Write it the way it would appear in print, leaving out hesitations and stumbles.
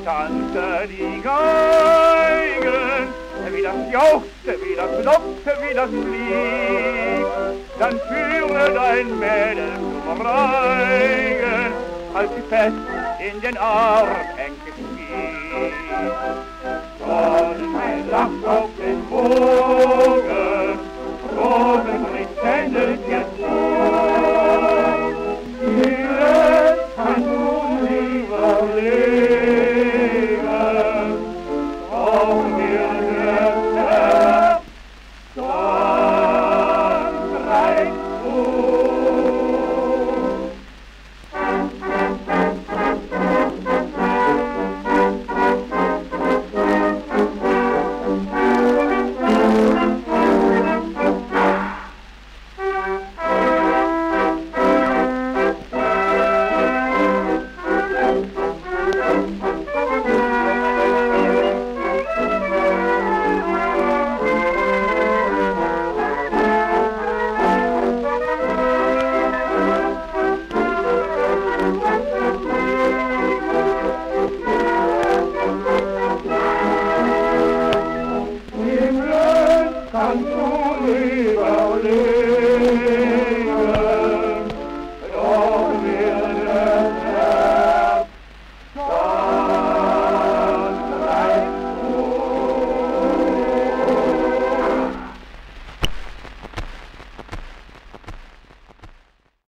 tanze die Geigen, wie das jauchzte, wie das lockte, wie das lief. Dann führe dein Mädel zum Reigen, als sie fest in den Arm eng geschmiegt. Sonnenschein lacht auf den Bogen, Rosenrich tändelt jetzt vor. Hier kann du lieber leben, brauchen wir Herz, dann reicht kannst du lieber